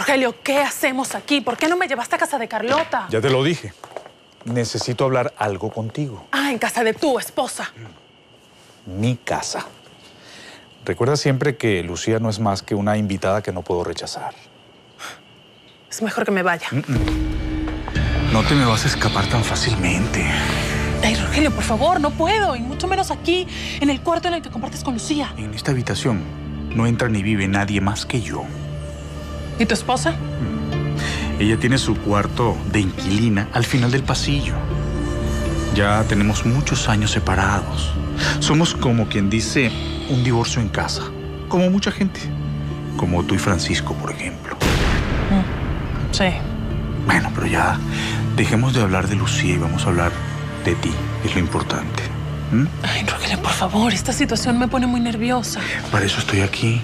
Rogelio, ¿qué hacemos aquí? ¿Por qué no me llevaste a casa de Carlota? Ya te lo dije. Necesito hablar algo contigo. Ah, en casa de tu esposa. Mi casa. Recuerda siempre que Lucía no es más que una invitada que no puedo rechazar. Es mejor que me vaya. No te me vas a escapar tan fácilmente. Ay, Rogelio, por favor, no puedo. Y mucho menos aquí, en el cuarto en el que compartes con Lucía. En esta habitación no entra ni vive nadie más que yo. ¿Y tu esposa? Ella tiene su cuarto de inquilina al final del pasillo. Ya tenemos muchos años separados. Somos como quien dice un divorcio en casa. Como mucha gente. Como tú y Francisco, por ejemplo. Sí. Bueno, pero ya dejemos de hablar de Lucía y vamos a hablar de ti. Es lo importante. Ay, Rogelio, por favor, esta situación me pone muy nerviosa. Para eso estoy aquí.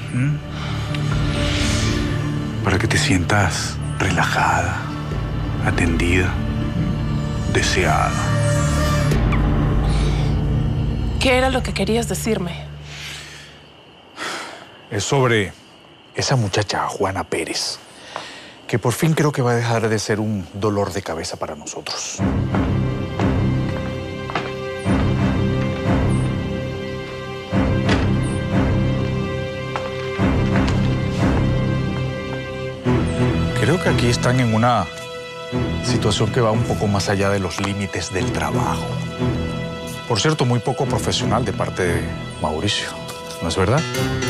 Para que te sientas relajada, atendida, deseada. ¿Qué era lo que querías decirme? Es sobre esa muchacha, Juana Pérez, que por fin creo que va a dejar de ser un dolor de cabeza para nosotros. Creo que aquí están en una situación que va un poco más allá de los límites del trabajo. Por cierto, muy poco profesional de parte de Mauricio, ¿no es verdad?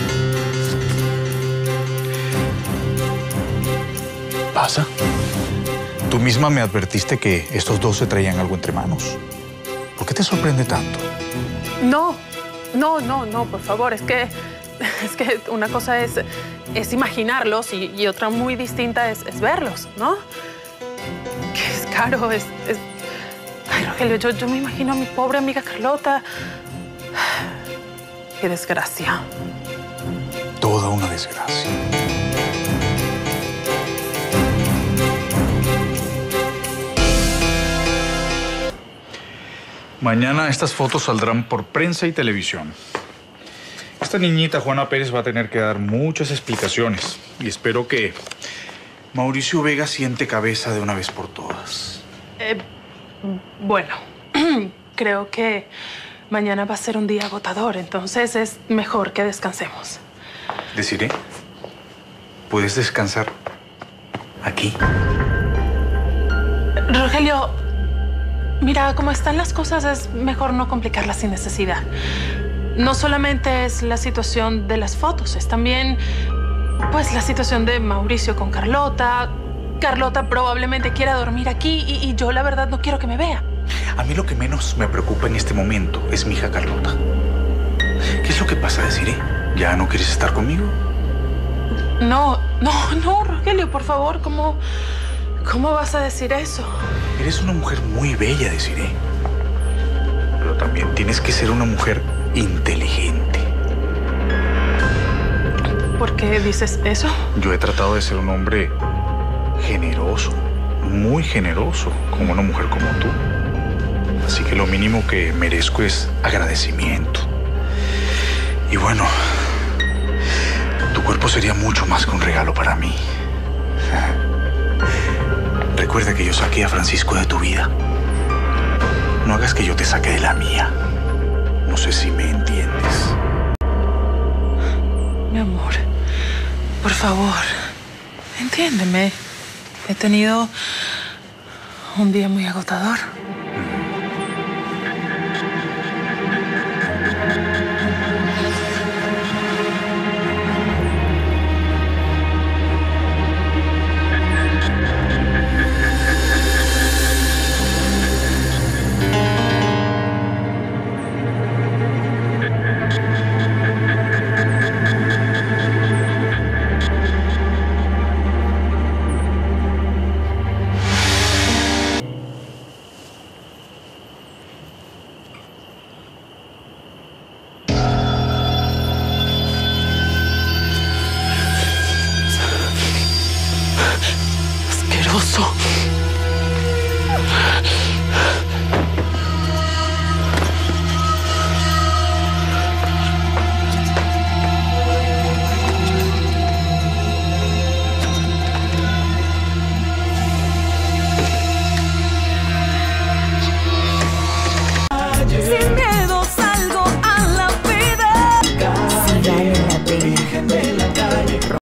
¿Pasa? Tú misma me advertiste que estos dos se traían algo entre manos. ¿Por qué te sorprende tanto? No, por favor, es que una cosa es imaginarlos y otra muy distinta es verlos, ¿no? Que es caro, Ay, Rogelio, yo me imagino a mi pobre amiga Carlota. Qué desgracia. Toda una desgracia. Mañana estas fotos saldrán por prensa y televisión. Esta niñita, Juana Pérez, va a tener que dar muchas explicaciones. Y espero que Mauricio Vega siente cabeza de una vez por todas. Bueno, creo que mañana va a ser un día agotador, entonces es mejor que descansemos. Desiree, ¿puedes descansar aquí? Rogelio, mira, como están las cosas, es mejor no complicarlas sin necesidad. No solamente es la situación de las fotos, es también, pues, la situación de Mauricio con Carlota. Carlota probablemente quiera dormir aquí y yo, la verdad, no quiero que me vea. A mí lo que menos me preocupa en este momento es mi hija Carlota. ¿Qué es lo que pasa, Desiree? ¿Ya no quieres estar conmigo? No, Rogelio, por favor, ¿cómo vas a decir eso? Eres una mujer muy bella, Desiree. Pero también tienes que ser una mujer inteligente. ¿Por qué dices eso? Yo he tratado de ser un hombre generoso, muy generoso, como una mujer como tú. Así que lo mínimo que merezco es agradecimiento. Y bueno, tu cuerpo sería mucho más que un regalo para mí. Recuerda que yo saqué a Francisco de tu vida. No hagas que yo te saque de la mía. No sé si me entiendes. Mi amor, por favor, entiéndeme. He tenido un día muy agotador. Asqueroso.